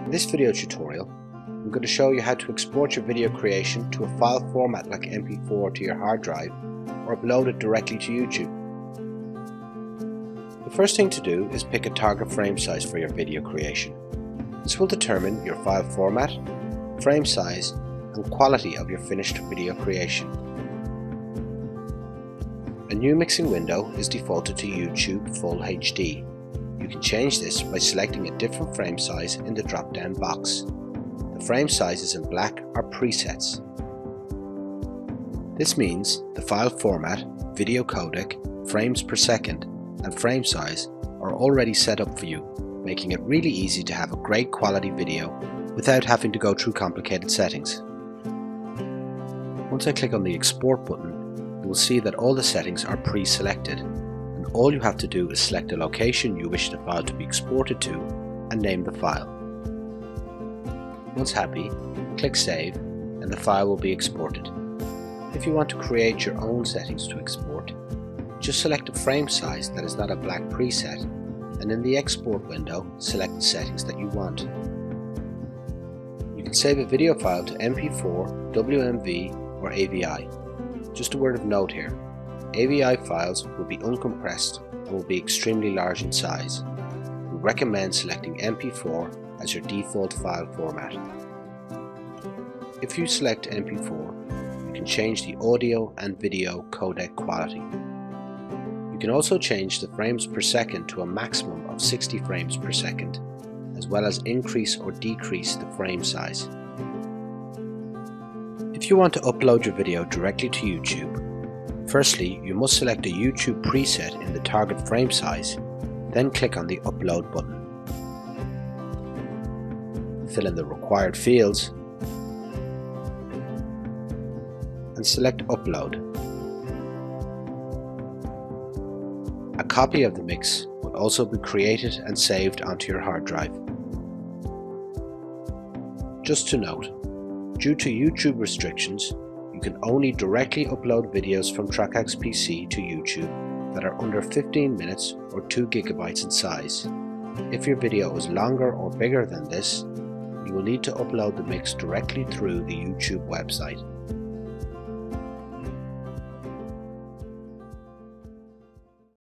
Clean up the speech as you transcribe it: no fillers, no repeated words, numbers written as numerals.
In this video tutorial, I'm going to show you how to export your video creation to a file format like MP4 to your hard drive or upload it directly to YouTube. The first thing to do is pick a target frame size for your video creation. This will determine your file format, frame size, and quality of your finished video creation. A new mixing window is defaulted to YouTube Full HD. You can change this by selecting a different frame size in the drop-down box. The frame sizes in black are presets. This means the file format, video codec, frames per second, and frame size are already set up for you, making it really easy to have a great quality video without having to go through complicated settings. Once I click on the Export button, you will see that all the settings are pre-selected, and all you have to do is select a location you wish the file to be exported to and name the file. Once happy, click Save and the file will be exported. If you want to create your own settings to export, just select a frame size that is not a black preset, and in the Export window, select the settings that you want. You can save a video file to MP4, WMV, or AVI. Just a word of note here, AVI files will be uncompressed and will be extremely large in size. We recommend selecting MP4 as your default file format. If you select MP4, you can change the audio and video codec quality. You can also change the frames per second to a maximum of 60 frames per second, as well as increase or decrease the frame size. If you want to upload your video directly to YouTube, firstly you must select a YouTube preset in the target frame size, then click on the Upload button. Fill in the required fields and select Upload. A copy of the mix will also be created and saved onto your hard drive. Just to note, due to YouTube restrictions, you can only directly upload videos from trakaxPC to YouTube that are under 15 minutes or 2 GB in size. If your video is longer or bigger than this, you will need to upload the mix directly through the YouTube website.